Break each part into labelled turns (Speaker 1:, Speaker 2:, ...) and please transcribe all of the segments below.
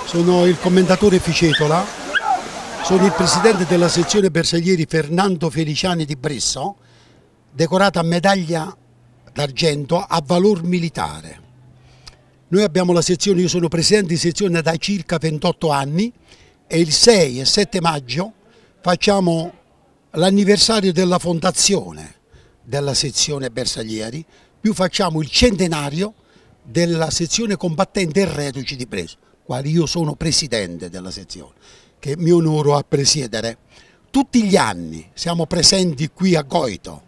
Speaker 1: Sono il commendatore Ficetola, sono il presidente della sezione bersaglieri Fernando Feliciani di Bresso, decorata a medaglia d'argento a valor militare. Noi abbiamo la sezione, io sono presidente di sezione da circa 28 anni e il 6 e 7 maggio facciamo l'anniversario della fondazione della sezione bersaglieri, più facciamo il centenario della sezione combattente e reduci di Bresso, quale io sono presidente della sezione, che mi onoro a presiedere. Tutti gli anni siamo presenti qui a Goito.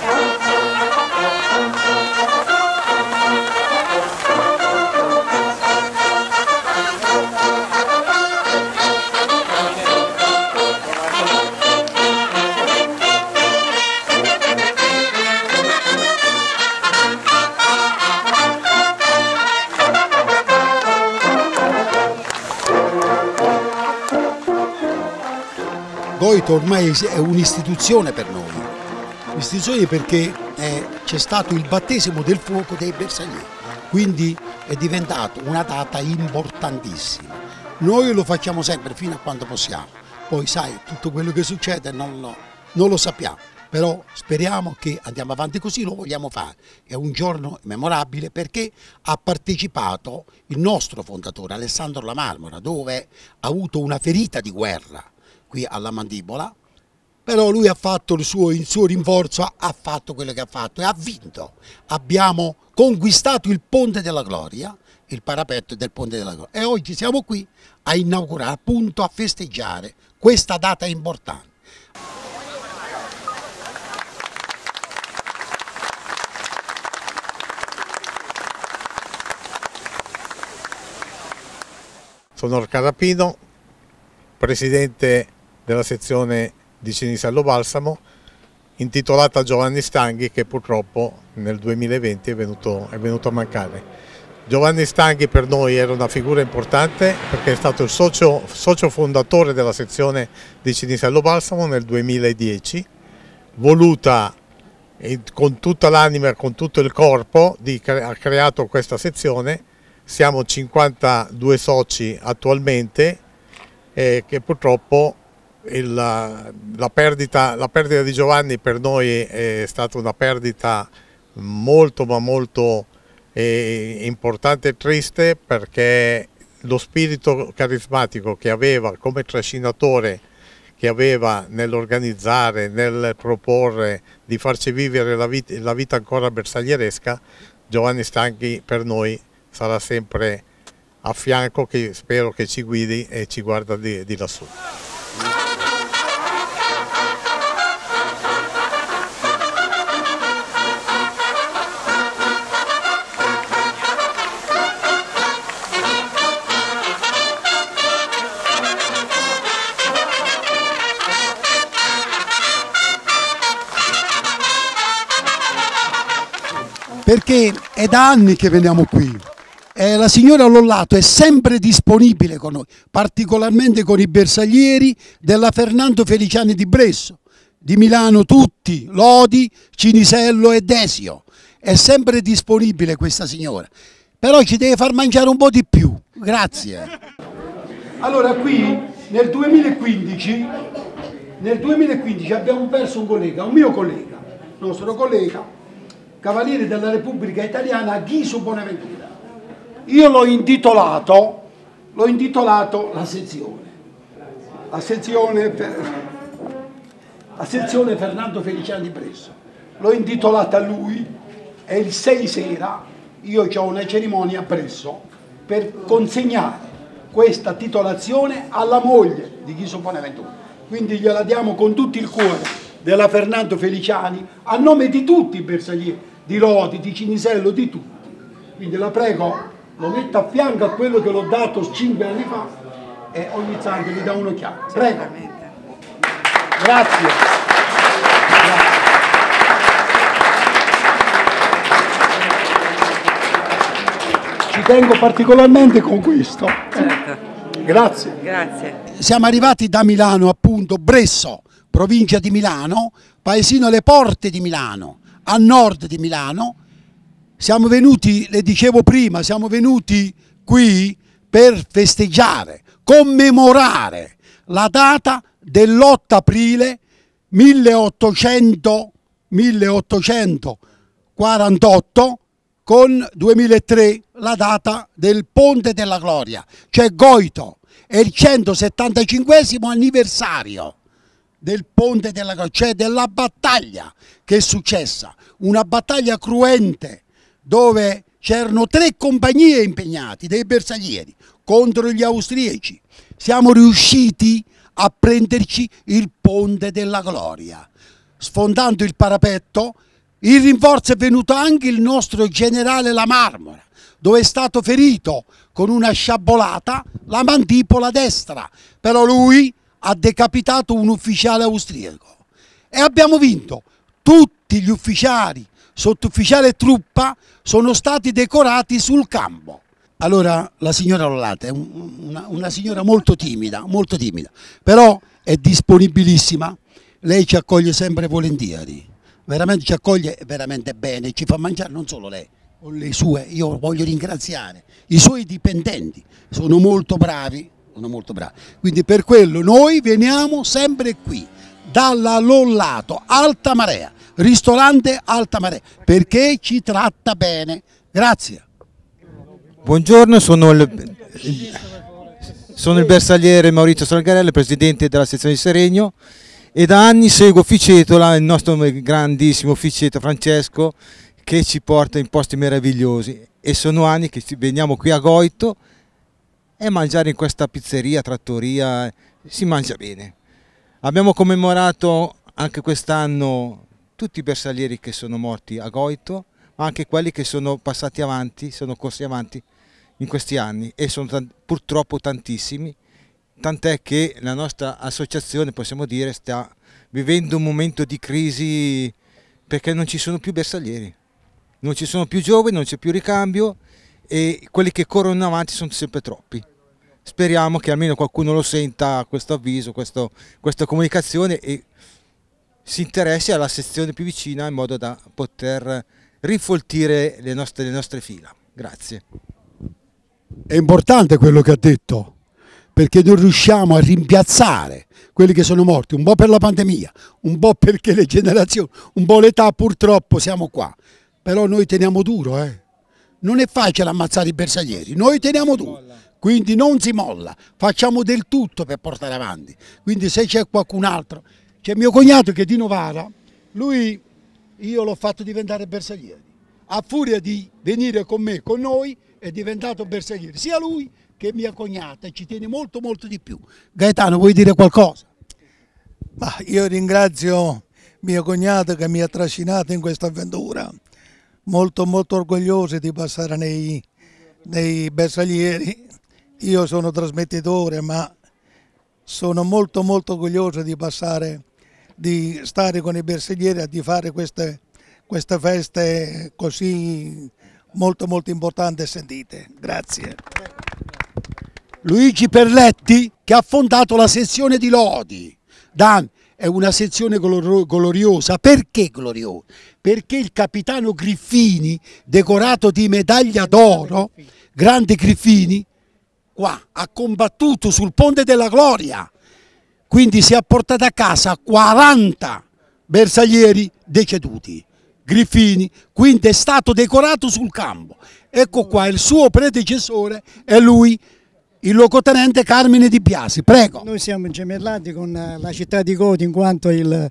Speaker 1: Goito ormai è un'istituzione per noi, un'istituzione perché c'è stato il battesimo del fuoco dei bersaglieri, quindi è diventato una data importantissima. Noi lo facciamo sempre fino a quando possiamo, poi sai, tutto quello che succede non lo sappiamo, però speriamo che andiamo avanti così, lo vogliamo fare. È un giorno memorabile perché ha partecipato il nostro fondatore Alessandro La Marmora, dove ha avuto una ferita di guerra qui alla mandibola, però lui ha fatto il suo rinforzo, ha fatto quello che ha fatto e ha vinto. Abbiamo conquistato il Ponte della Gloria, il parapetto del Ponte della Gloria, e oggi siamo qui a inaugurare, appunto a festeggiare questa data importante.
Speaker 2: Sono Carapino, presidente della sezione di Cinisello Balsamo, intitolata a Giovanni Stanghi, che purtroppo nel 2020 è venuto a mancare. Giovanni Stanghi per noi era una figura importante perché è stato il socio fondatore della sezione di Cinisello Balsamo nel 2010, voluta con tutta l'anima e con tutto il corpo, ha creato questa sezione. Siamo 52 soci attualmente, che purtroppo la perdita di Giovanni per noi è stata una perdita molto importante e triste, perché lo spirito carismatico che aveva come trascinatore, che aveva nell'organizzare, nel proporre di farci vivere la vita ancora bersaglieresca, Giovanni Stanghi per noi sarà sempre a fianco, che spero che ci guidi e ci guarda di lassù.
Speaker 1: Perché è da anni che veniamo qui. La signora Lollato è sempre disponibile con noi, particolarmente con i bersaglieri della Fernando Feliciani di Bresso, di Milano tutti, Lodi, Cinisello e Desio. È sempre disponibile questa signora, però ci deve far mangiare un po' di più. Grazie. Allora qui nel 2015 abbiamo perso un collega, un mio collega, nostro collega, Cavaliere della Repubblica Italiana, Ghiso Bonaventura. Io l'ho intitolato la sezione Fernando Feliciani di Bresso. L'ho intitolata a lui e il 6 sera io ho una cerimonia a Bresso per consegnare questa titolazione alla moglie di Ghiso Bonaventura. Quindi gliela diamo con tutto il cuore della Fernando Feliciani, a nome di tutti i bersaglieri, di Lodi, di Cinisello, di tutti. Quindi la prego, lo metto a fianco a quello che l'ho dato 5 anni fa e ogni tanto gli dà un'occhiata. Prego. Grazie. Ci tengo particolarmente con questo. Grazie.
Speaker 3: Grazie.
Speaker 1: Siamo arrivati da Milano, appunto, Bresso, provincia di Milano, paesino alle porte di Milano, a nord di Milano. Siamo venuti, le dicevo prima, siamo venuti qui per festeggiare, commemorare la data dell'8 aprile 1848 con 2003 la data del Ponte della Gloria, cioè Goito, è il 175esimo anniversario del Ponte della Gloria, cioè della battaglia che è successa, una battaglia cruente dove c'erano 3 compagnie impegnate dei bersaglieri contro gli austriaci. Siamo riusciti a prenderci il Ponte della Gloria, sfondando il parapetto. In rinforzo è venuto anche il nostro generale La Marmora, dove è stato ferito con una sciabolata la mandibola destra, però lui ha decapitato un ufficiale austriaco. E abbiamo vinto. Tutti gli ufficiali, sottufficiale e truppa sono stati decorati sul campo. Allora la signora Lollata è una signora molto timida, però è disponibilissima, lei ci accoglie sempre volentieri. Veramente ci accoglie veramente bene, ci fa mangiare non solo lei, con le sue, io voglio ringraziare i suoi dipendenti, sono molto bravi, quindi per quello noi veniamo sempre qui, dalla Lollato, Alta Marea, ristorante Alta Marea, perché ci tratta bene, grazie.
Speaker 3: Buongiorno, sono il bersagliere Maurizio Salgarello, presidente della sezione di Seregno. E da anni seguo Ficetola, il nostro grandissimo Ficeto Francesco, che ci porta in posti meravigliosi, e sono anni che veniamo qui a Goito e mangiare in questa pizzeria, trattoria, si mangia bene. Abbiamo commemorato anche quest'anno tutti i bersaglieri che sono morti a Goito, ma anche quelli che sono passati avanti, sono corsi avanti in questi anni, e sono purtroppo tantissimi. Tant'è che la nostra associazione, possiamo dire, sta vivendo un momento di crisi perché non ci sono più bersaglieri, non ci sono più giovani, non c'è più ricambio e quelli che corrono avanti sono sempre troppi. Speriamo che almeno qualcuno lo senta questo avviso, questa comunicazione, e si interessi alla sezione più vicina in modo da poter rinfoltire le nostre fila. Grazie.
Speaker 1: È importante quello che ha detto, perché non riusciamo a rimpiazzare quelli che sono morti, un po' per la pandemia, un po' perché le generazioni, un po' l'età, purtroppo siamo qua. Però noi teniamo duro, non è facile ammazzare i bersaglieri, noi teniamo duro, quindi non si molla, facciamo del tutto per portare avanti. Quindi se c'è qualcun altro, c'è mio cognato che è di Novara, lui io l'ho fatto diventare bersagliere, a furia di venire con me, con noi, è diventato bersagliere, sia lui che mia cognata, e ci tiene molto di più. Gaetano, vuoi dire qualcosa?
Speaker 4: Ma io ringrazio mio cognato che mi ha trascinato in questa avventura, molto orgoglioso di passare nei bersaglieri. Io sono trasmettitore, ma sono molto orgoglioso di passare, di stare con i bersaglieri e di fare queste feste così molto importanti e sentite. Grazie.
Speaker 1: Luigi Perletti, che ha fondato la sezione di Lodi. Dan, è una sezione gloriosa. Perché gloriosa? Perché il capitano Griffini, decorato di medaglia d'oro, grande Griffini, qua ha combattuto sul Ponte della Gloria, quindi si è portato a casa 40 bersaglieri deceduti. Griffini, quindi è stato decorato sul campo. Ecco qua il suo predecessore, è lui, il locotenente Carmine Di Biasi. Prego.
Speaker 5: Noi siamo gemellati con la città di Goito, in quanto il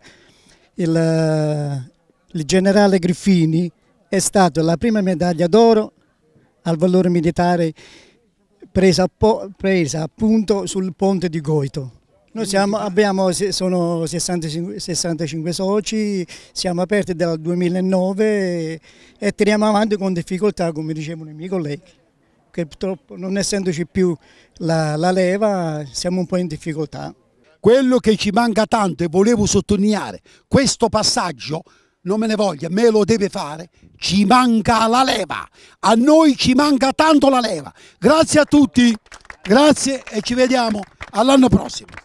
Speaker 5: generale Griffini è stato la prima medaglia d'oro al valore militare presa appunto sul ponte di Goito. Noi sono 65 soci, siamo aperti dal 2009 e tiriamo avanti con difficoltà, come dicevano i miei colleghi, che purtroppo non essendoci più la leva siamo un po' in difficoltà.
Speaker 1: Quello che ci manca tanto, e volevo sottolineare questo passaggio, non me ne voglia, me lo deve fare, ci manca la leva, a noi ci manca tanto la leva. Grazie a tutti, grazie e ci vediamo all'anno prossimo.